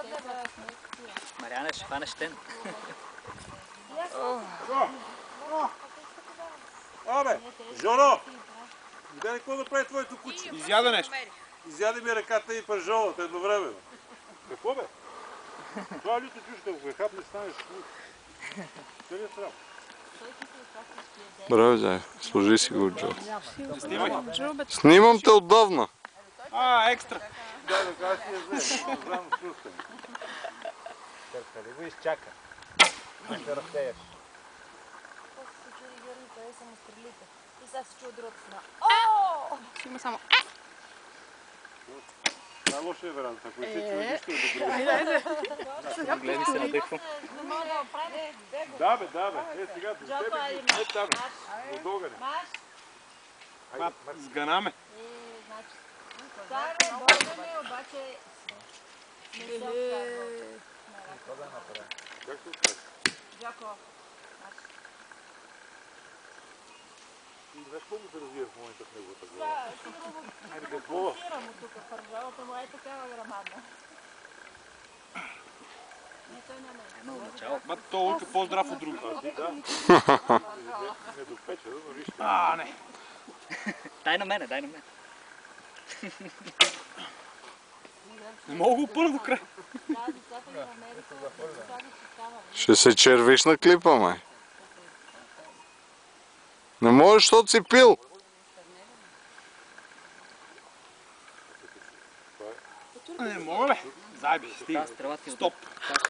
Мариана, ще фанеш тен. Абе, Жоро! Видя ли какво да прави твоето куче? Изяда нещо. Изяде ми ръката и пържолата едновременно. Какво бе? Това люто чушка, ако е хапне, станеш луд. Къде е срам? Браво, Зай, служи си го, Джо. Снимай. Снимам те отдавна. Екстра. Да, да кажа си я взем. Знам с чувствам. Търкали го изчака. Не се разсеяш. После се чуди Георги, къде са му стрелите. И сега се чува другата страна. Ще има само Най-лошия вариант, ако и се чуеш, нищо е добро. Гледай се надъхвам. Не мога да оправя. Да бе, да бе. Е, сега до тебе. Е, там. До долгаре. Маш. Сганаме. Значи. Да, бе, българи, обаче не се отказва. Как се отказва? Жако. Знаеш колко се развива в момента в неговата глава? Да, сигурно Айде, какво? пулсира му тук пържалата, но е такава грамадна. Не, той не е. Начало. Той лука по-здрав от други. Да. Не допеча, но вижте. Не. Дай на мене, дай на мене. Не мога го опърна до край. Да, децата ни в Америка, това ги става. Ще се червиш на клипа, май. Не можеш, защото си пил. Не мога, бе. Зайби, стига. Стрелата ти Стоп.